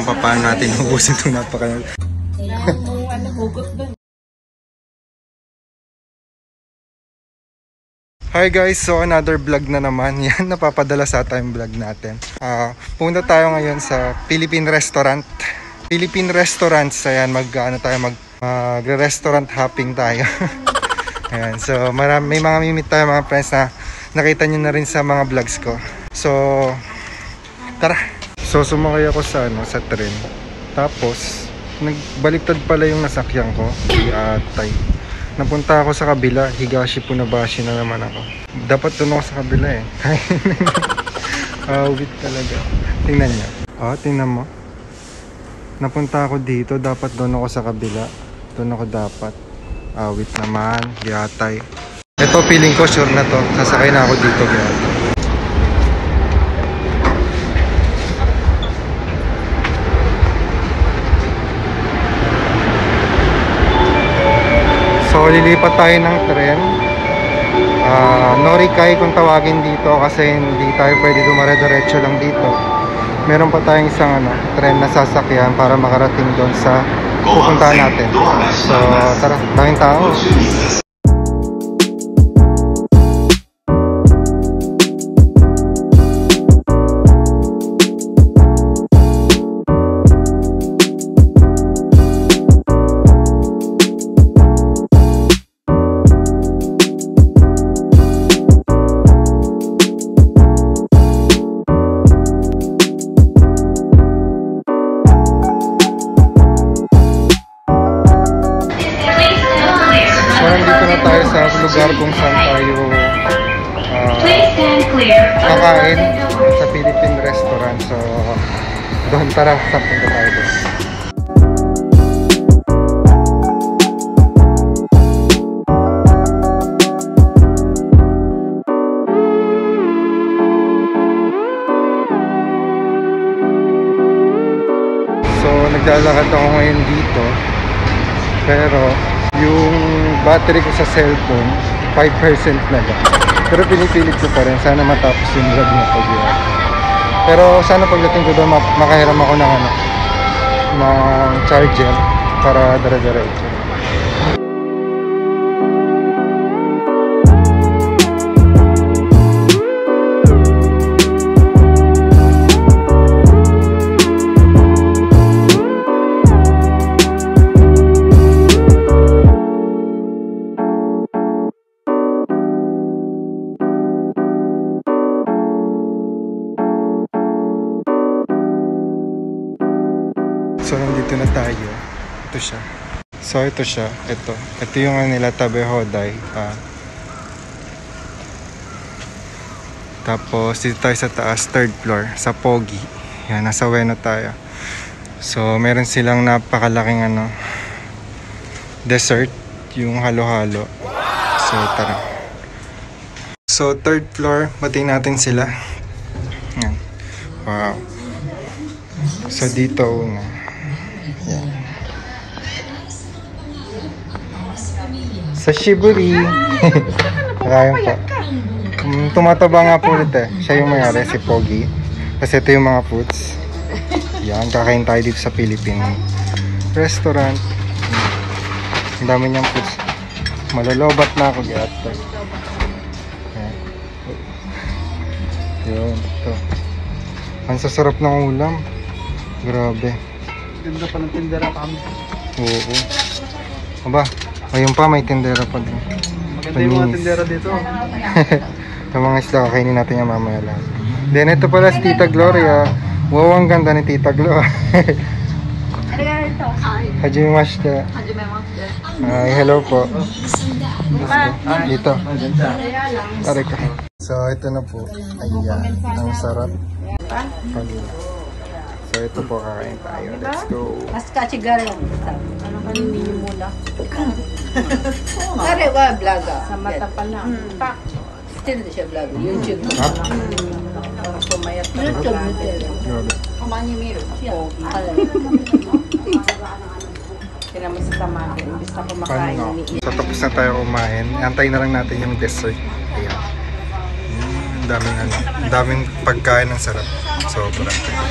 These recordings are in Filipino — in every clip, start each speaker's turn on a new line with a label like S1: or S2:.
S1: kung paano natin ubusin itong napaka... Hi guys, so another vlog na naman. Yan, napapadala sa time vlog natin. Punta tayo ngayon sa Philippine Restaurant. Philippine Restaurants, ayan, magre-restaurant hopping tayo. Ayan, so may mga mimit tayo mga friends na nakita nyo na rin sa mga vlogs ko. So, tara! So, sumakay ako sa tren. Tapos, nagbaliktad pala yung nasakyan ko. Atay. Napunta ako sa kabila, Higashi Funabashi na naman ako. Dapat doon ako sa kabila eh. Wait talaga. Tingnan niya. Tingnan mo. Napunta ako dito, dapat doon ako sa kabila. Doon ako dapat. Wait naman, Giatay. Ito, feeling ko sure na to. Sasakay na ako dito, Giatay. So, lilipat tayo ng tren. Norikay kung tawagin dito kasi hindi tayo pwede dumare-diretso lang dito. Meron pa tayong isang tren na sasakyan para makarating doon sa pupuntahan natin. So, tara, daming tao. Lugar kung saan tayo kakain sa Philippine Restaurant. So, doon tara, sa punta tayo doon. So, naglalakad ako ngayon dito. Pero, yung battery ko sa cellphone 5% na lang. Pero pinipilit ko pa rin, sana matapos yung vlog na to. Pero sana pagdating ko doon makahiram ako ng charger para dara-diretso. So, nandito na tayo. Ito siya. So, ito siya. Ito yung nila Tabehoday. Tapos, dito tayo sa taas, 3rd floor, sa Pogi. Yan, nasa Ueno tayo. So, meron silang napakalaking dessert. Yung halo-halo. So, tara. So, 3rd floor, batiin natin sila. Yan. Wow. So, dito una. Yan. Sa Shiburi. Kakain po. Tumataba nga po ulit eh. Siya yung mayari, si Pogi. Kasi ito yung mga foods. Yan, kakain tayo dito sa Philippine Restaurant. Ang dami niyang foods. Malolobat na ako gata. Yun, ito. Ang sasarap ng ulam. Grabe. Ganda pa ng tindera pa kami. Oo. Aba, ayun pa, may tindera pa din. Maganda yung mga tindera dito. Yung mga isda, kakainin natin yung mamaya lang. Then ito pala si Tita Gloria. Wow, ang ganda ni Tita Glo. Hajime Mashita. Hi, hello po. Dito. Tari ka. So, ito na po. Ayan, ang sarap. So, ito po, kakain tayo. Let's go.
S2: Mas kachigara yan. Ano ba hindi yung mula? Kare ba, vlog? Sa mata pa lang. Still siya vlog. YouTube. Pumayat na. YouTube. Kumanya miro. Kinamis sa tamate. Imbis na kumakain.
S1: So, tapos na tayo kumain. Antay na lang natin yung dessert. Ayan. Ang daming pagkain ng sarap. Sobra.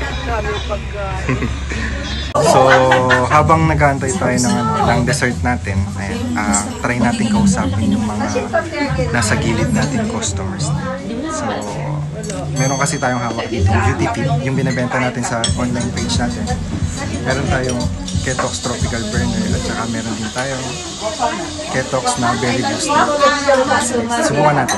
S1: So, habang nag-aantay tayo ng dessert natin, ayan, try natin kausapin yung mga nasa gilid natin customers. So, meron kasi tayong hawak dito, beauty tip, yung binibenta natin sa online page natin. Meron tayong Ketox Tropical Burner at saka meron din tayong Ketox na Berry Booster. Subukan natin.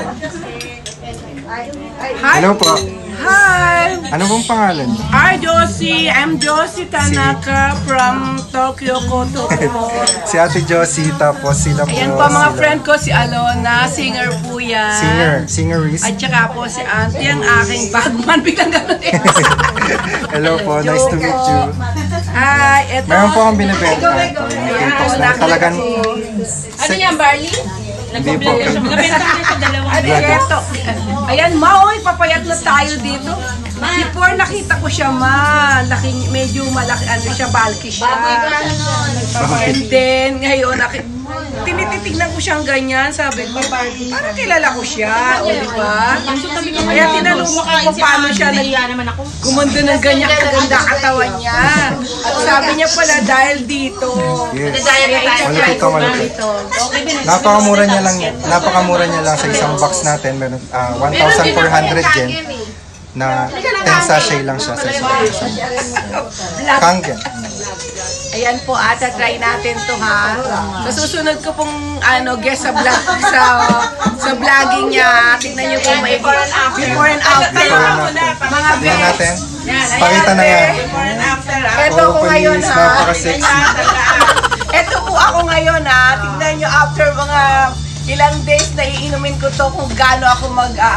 S1: Hello po.
S3: Hi!
S1: Ano pong pangalan niyo?
S3: Hi, Josie! I'm Josie Tanaka from Tokyo, Koto.
S1: Si Ate Josie, tapos sila po.
S3: Ayan po mga
S1: sila.
S3: friend ko, si Alona, singer po yan.
S1: Singeries.
S3: At saka po si Auntie, ang aking bagman. Biglang gano'n eh.
S1: Hello po, nice to meet you.
S3: Hi, eto.
S1: Meron po akong binibenta. Ketox na talagang...
S2: Ano yan, barley?
S1: Hindi po.
S3: Eto. Ayan, maoy, papayat na tayo dito. Before nakita ko siya, laking, medyo malaki, ano siya, bulky siya. And then, ngayon, tinititignan ko siyang ganyan, sabi ko, parang kilala ko siya, o di ba? Kaya tinanong ko kung paano siya gumanda ng ganyan kaganda katawan niya. At sabi niya pala, dahil dito.
S1: Yes.
S3: Malapit
S1: Malapit to, malapit. Napakamura niya lang yan. Napakamura niya lang sa isang box natin. Meron 1,400 yen na 10 sachet lang siya sa isang box. Kangen.
S3: Ayan po, ata try natin to ha. Sa susunod ko pong guest sa vlog sa vlogging niya. Tingnan niyo kung may before and after. Mga
S1: Tingnan
S3: guests.
S1: natin. Pakita na yan.
S3: Ito ko ngayon
S1: please,
S3: ha.
S1: napaka-sexy.
S3: Ito po ako ngayon ha. Tingnan niyo after mga ilang days na iinumin ko to kung gaano ako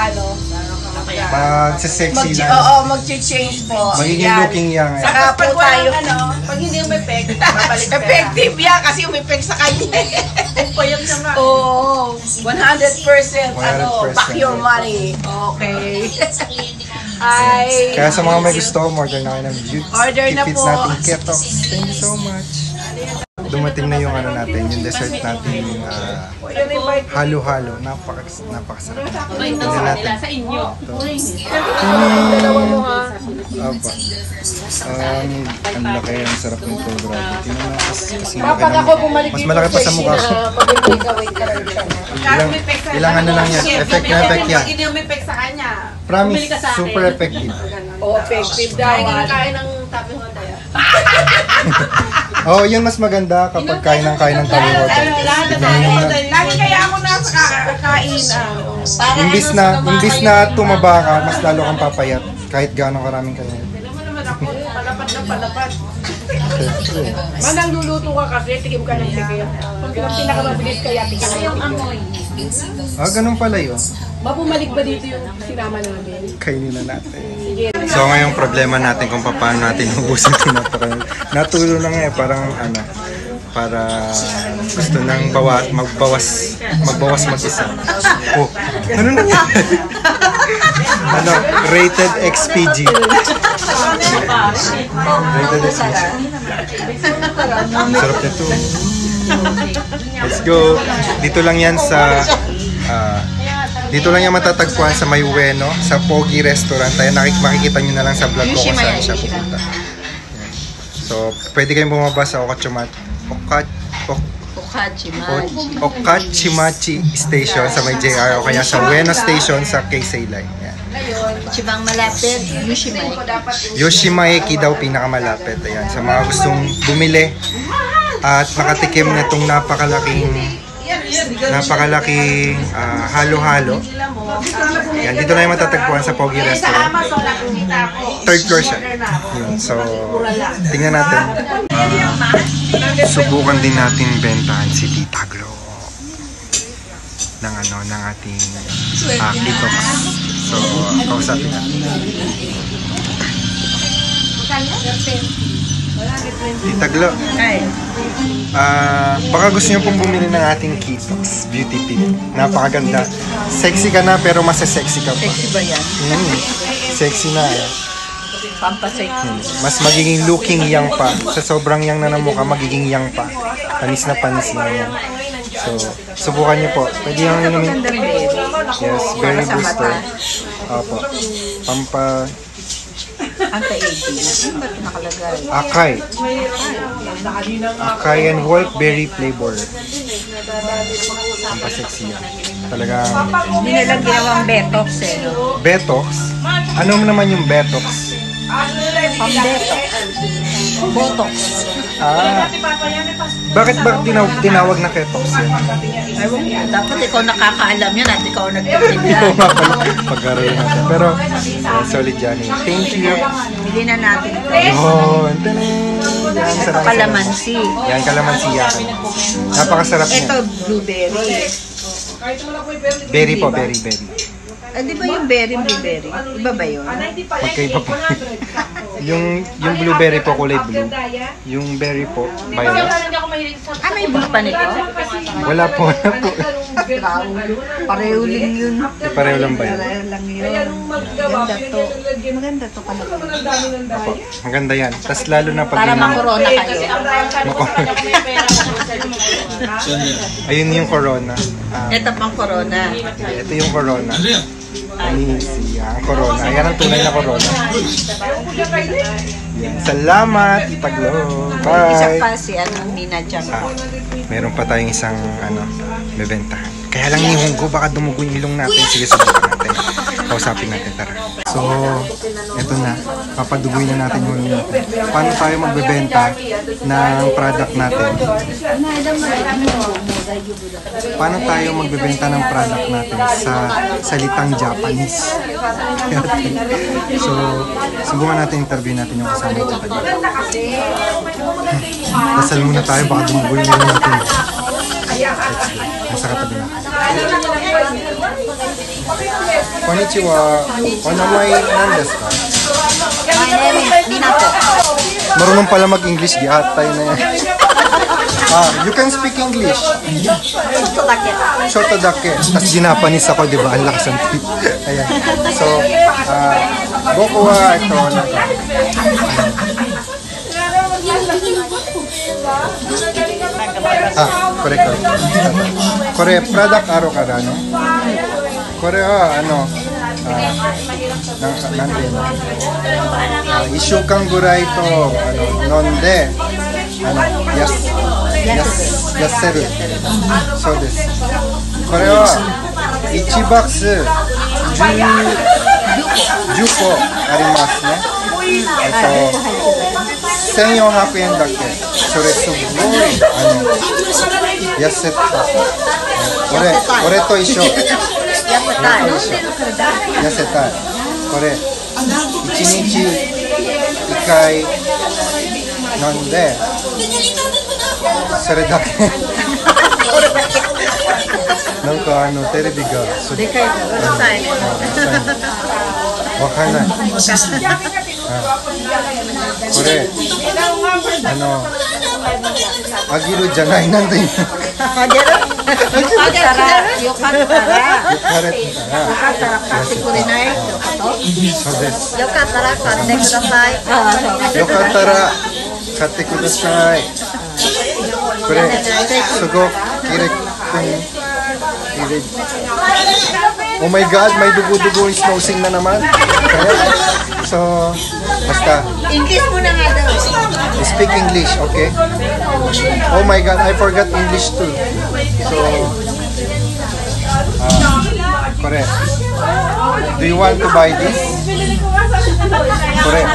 S1: Magsisexy lang.
S3: mag-change po.
S1: Magiging
S3: Yan.
S1: looking young.
S3: Saka po tayo.
S2: Pag hindi umepek,
S3: Effective yan kasi umipek sa kanya.
S2: payag na nga.
S3: Oo, 100%
S1: 100%.
S3: back your money. Okay. Ay,
S1: Kaya sa mga may gusto, order na kayo ng beauty
S3: Order na
S1: tips
S3: po.
S1: natin Ketox. Thank you so much. Dumating na yung natin, yung dessert natin, yung halo-halo. Napakasarap. Tingnan natin.
S2: Sa inyo.
S1: Apa. Ang laki, ang sarap nito, grabe. Tingnan mo, kasi
S2: Kapag ako bumalik
S1: mas malaki pa sa mukha ko. Ilang ano lang yan, effect na effect yan.
S2: Hindi umepek sa kanya.
S1: Promise, super effective.
S3: effective daw.
S2: Kain ng tabi ho tayo.
S1: Oh, yun mas maganda kapag kain ng tabi water.
S3: Lagi kaya ako nasa kakainan.
S1: Imbis na tumaba ka, mas lalo kang papayat kahit gaano karaming kainin.
S3: Alam mo naman ako, palapad na palapad. Manang luluto ka kasi, tikim ka ng tikim. Pag ang pinakamabilis kaya, tikim ka ng tikim.
S1: Ganun pala yun.
S3: Mabumalik ba dito yung sinama namin?
S1: Kainin na natin. So ngayong problema natin kung paano natin ubusin ito natulo lang parang para gusto nang magbawas mag-isa. Oh, ano na yan? Rated XPG. Rated XPG. Sarap nito. Let's go. Dito lang yan sa dito lang yan matatagpuan sa May Ueno, sa Pogi Restaurant. Tayo makikita nyo na lang sa vlog ko kung saan siya pupunta. Yan. So, pwede kayong bumaba sa Okachimachi Station sa May JR o kaya sa Ueno Station sa Keisei Line. Yan.
S2: Chibang malapit, Yushimai.
S1: Yoshimaeki daw pinakamalapit. Ayan, sa mga gustong bumili at makatikim na itong napakalaking halo-halo. Yan, dito na yung matatagpuan sa Pogi Restaurant. Third floor siya. Yun, so, tingnan natin. Subukan din natin bentahan si Tita Glo ng ating Ketox. So, kausapin natin. Tita Glo, baka gusto niyo pong bumili ng ating Ketox Beauty Tip. Napakaganda. Sexy ka na pero mas sexy ka pa.
S3: Sexy ba yan?
S1: Sexy na.
S3: Pampasexy.
S1: Mas magiging looking young pa. Sa sobrang young na mukha, magiging young pa. Panis na yan. So, subukan niyo po. Pwede yung inumin. Yes, berry booster. Opo. Pampa...
S2: Anti-aging. Ano ba ito nakalagay?
S1: Akay. Akay and Wolf Berry Flavor. Pampasexy yan. Talagang...
S2: Hindi nilang ginawang detox eh. No?
S1: Betox? Ano naman yung Betox?
S2: Pang-detox. Botox.
S1: Bakit tinawag na Ketox yan?
S2: Ewan ko. Dapat ikaw nakakaalam yan at ikaw nagtitinda.
S1: Ito nga pala. Pagkaroon natin. Pero, solid yan. Thank you.
S2: Bili na natin ito.
S1: Yun. Tanin. Yan, sarap.
S2: Kalamansi.
S1: Yan, kalamansi yan. Napakasarap niya.
S2: Ito, blueberry.
S1: Berry po, berry.
S2: Di ba yung berry, blueberry? Iba ba yun?
S1: Magkaiba po. yung blueberry po kulay blue. Yung berry po, violet.
S2: May blue pa nito?
S1: Wala po.
S2: Pareho lang yun.
S1: Pareho lang ba yun?
S2: Pareho lang yun. Maganda to. Maganda to pala.
S1: Opo, maganda yan. Tapos lalo na pag...
S2: Para makorona kayo.
S1: Ayun yung corona.
S2: Ito pang corona.
S1: Ito yung corona. Anisi, ang corona. Ayan ang tunay na corona. Yan. Salamat, Itaglo.
S2: Isa
S1: Bye.
S2: pa si Nina Jam.
S1: Meron pa tayong isang bebentahan. Kaya lang yung hunggo, baka dumugo yung ilong natin. Sige, subukan natin. Kausapin natin, tara. So, eto na. Papadugoy na natin yung ilong natin. Paano tayo magbebenta ng product natin? Paano tayo magbebenta ng product natin sa salitang Japanese? So, subukan natin interview natin yung kasama ko tayo. Dasal muna tayo, baka dumugo yung ilong natin. Nasa katabi na. Konnichiwa. Onamay nandesu ka?
S2: My name is Nina po.
S1: Marunong pala mag-English, di atay na yan. You can speak English.
S2: Ito laki.
S1: Shorto dake. Tapos Japanese ako, di ba? Ang lakas ang tip. Ayan. So, Boku wa ito, correct. Kore, product aro ka na, no? Kore wa, ishukan gurai to, nonde, yasseru. So desu. Kore wa, 1 ボックス10個ありますね。1400円だけ。それすごい痩せた。俺と一緒。痩せたい。これ1日1回飲んでそれだけ。なんかテレビが
S2: でかいからうるさいね。
S1: わかんない。これあげるじゃない、なんて言うの。
S2: あげる？よかったら買ってくれないってこと？
S1: そうです。
S2: よかったら買ってください。
S1: よかったら買ってください。これすごくキレ君。Oh my God, may dugo-dugo yung snowsing na naman. So, basta.
S2: English muna nga daw.
S1: Speak English, okay? Oh my God, I forgot English too. So, correct. Do you want to buy this? Correct.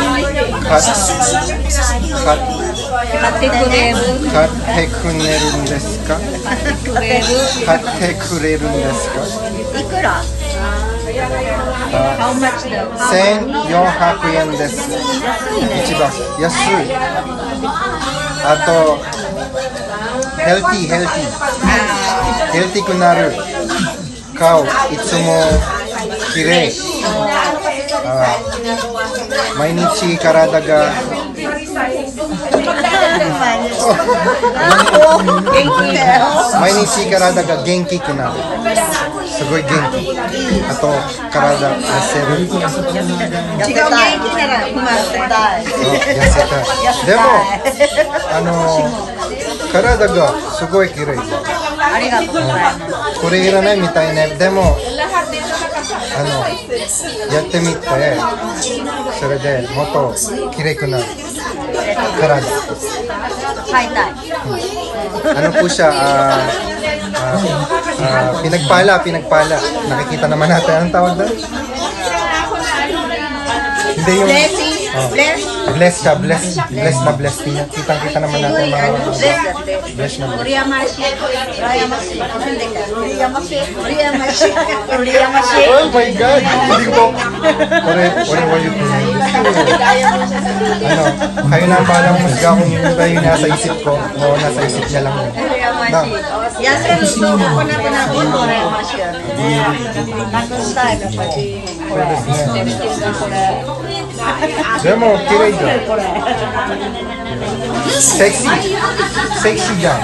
S1: Cut kunerun desu ka? Katte kureru desu ka?
S2: いくら？ How much though?
S1: 1400円です。一番安い。あとヘルティヘルティくなる。顔いつも綺麗。毎日体が毎日体が元気くなる。すごい元気。あと体痩せる。
S2: 違う元気なら今痩せたい。
S1: 痩せたい。でも体がすごい綺麗。
S2: ありがとうございます。
S1: これいらないみたいね。でもやってみて、それでもっと綺麗くなる体。
S2: 買いたい。
S1: Ano po siya, pinagpala. Nakikita naman natin. Anong tawag doon? Hindi yung... Bless siya, bless na bless. Kitang-kita naman natin mga... Bless na bless. Oh my God! Hindi ko... What are you doing? Ano, kayo na ang balang musga kung yun ba yung nasa isip ko. Oo, nasa isip niya lang yun. De mo, kirei dyan. Sexy dyan.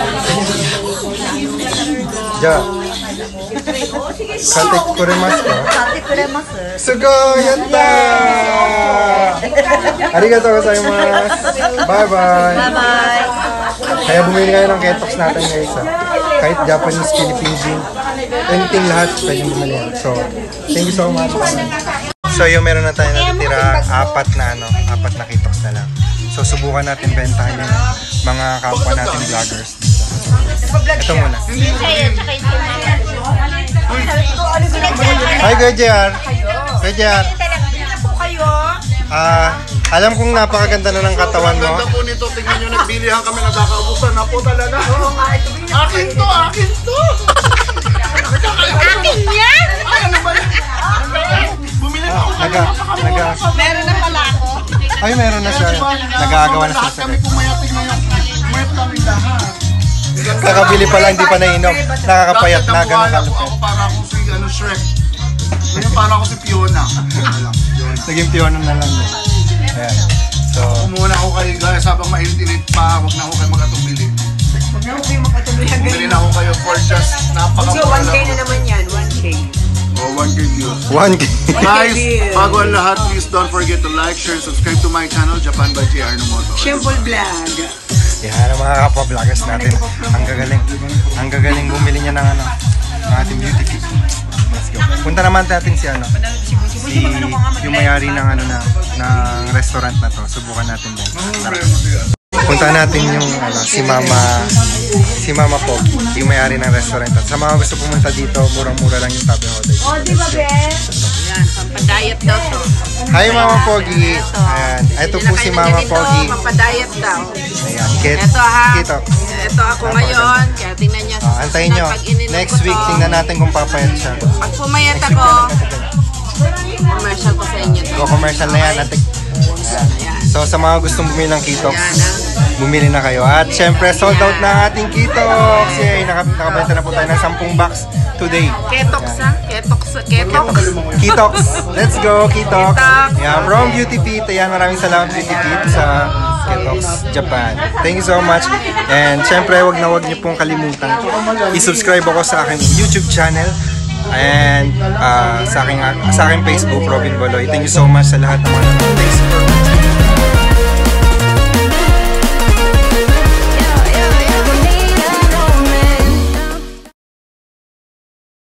S1: Dyan. Kate kuremasu ka? Sugoi! Yatta! Arigatou gozaimasu! Bye-bye! Kaya bumili kayo ng Ketox natin guys. Kahit Japanese, Philippine, anything lahat, pwede bumili yan. So, thank you so much. So yung meron na tayo natitira, apat na Ketox na lang. So subukan natin bentahan yung mga kapwa natin vloggers dito. Ito muna. Hi Kuya JR. Kuya JR. Alam kong napakaganda na ng katawan mo.
S4: Ganda po nito, tingnan nyo, nagbilihan kami, nagkakaubusan na po talaga. Akin to! Akin yan! Ay, ano ba yan? Bumili na ako.
S3: Meron na pala ako.
S1: Ay, meron na siya. Nag-aagawa na
S4: Lahat
S1: siya.
S4: kami pumayating na yung mayat namin lahat.
S1: Kakabili pa lang, di pa nainom. Nakakapayat na, ganun
S4: Dati
S1: kalupit.
S4: ako para ako si Shrek. Ngayon para ako si Fiona.
S1: Naging piyono na lang. Ayan. So,
S4: Umuna ako kayo guys, habang mainit-init pa, huwag na ako kayo mag-atubili.
S3: Huwag na kayo makatuloy hanggang
S4: Bumili na ako kayo for just
S3: So,
S4: napakamura
S3: 1K na naman yan, 1K.
S4: Oh, 1K views.
S1: 1K.
S4: Guys, bago ang lahat, please don't forget to like, share, subscribe to my channel, Japan by JR Nomoto.
S3: Simple vlog.
S1: Yan ang mga kapwa-vloggers natin. Ang gagaling bumili niya ng ng ating beauty kit. Let's go. Punta naman natin si yung may-ari ng ng restaurant na to. Subukan natin din. Punta natin yung si Mama Pog, yung may-ari ng restaurant. At sa mga gusto pumunta dito, murang-mura lang yung Tabe Hoday.
S2: Oh, di ba, be?
S3: Yan, pampadiet daw to.
S1: Hi Mama Pogi. Ayan. Ito po si Mama Pogi.
S3: Pampadiet daw.
S1: Ayan.
S3: Ito ha.
S1: Kito.
S3: Ito ako ngayon. Kaya tingnan niya.
S1: Antayin nyo. Next week, tingnan natin kung papayat siya.
S3: Pag pumayat ako, commercial ko sa inyo to.
S1: Go-commercial na yan. So sa mga gustong bumili ng Kitox, bumili na kayo. At syempre, sold out na ating Kitox. Yay! Nakabenta na po tayo ng 10 box today.
S3: Ketox ha? Ketox.
S1: Kitox! Let's go, Kitox!
S3: Kitox.
S1: Yeah, from Beauty Pit. Ayan, maraming salamat Beauty Pit sa Kitox Japan. Thank you so much. And syempre, wag niyo pong kalimutan. I-subscribe ako sa aking YouTube channel. And sa aking Facebook, Robin Boloy. Thank you so much sa lahat ng mga thanks for